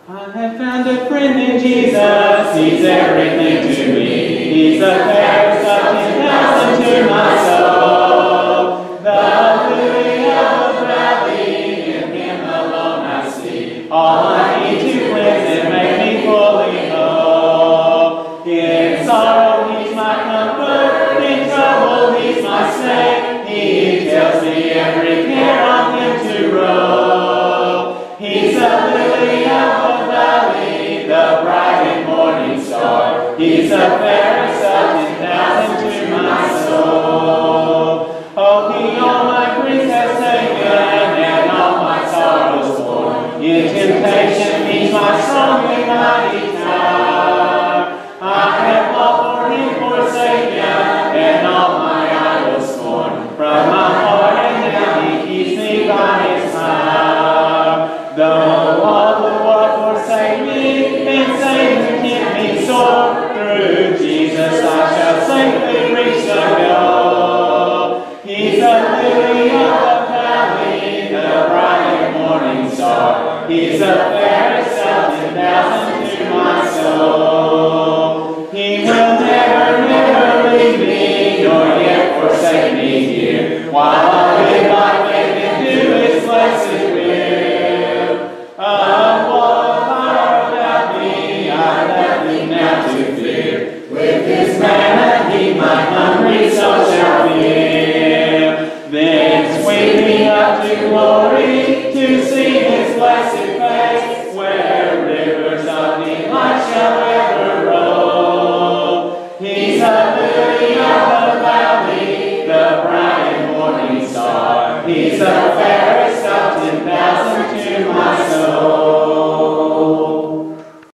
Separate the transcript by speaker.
Speaker 1: I have found a friend in Jesus, He's everything to me. He's the fairest of 10,000 to my soul. The lily of the valley, in Him alone I see. All I need to cleanse and make me fully whole. In sorrow He's my comfort, in trouble He's my stay. He tells me every care on Him to roll. He's a lily of the valley, the bright and morning star. He's the fairest of 10,000 to my soul. Oh, He all my griefs has taken and all my sorrows borne. In temptation He's my strong and mighty tower. I have all for Him forsaken and all my idols scorn. From my heart and now He keeps me by His power. Though all the world forsake me and Satan keep me sore, through Jesus I shall safely reach the goal. He's the lily of the valley, the bright and morning star. He's the fairest of 10,000 to my soul. He will never, never leave me, nor yet forsake me here, while I live by faith and do His blessed will. A wall of fire about me, I have nothing now to fear. With His manna He my hungry soul shall fill. Then sweep me up to glory, to see His blessed face, where rivers of delight shall ever roll. He's a lily of the valley, the bright and morning star. He's a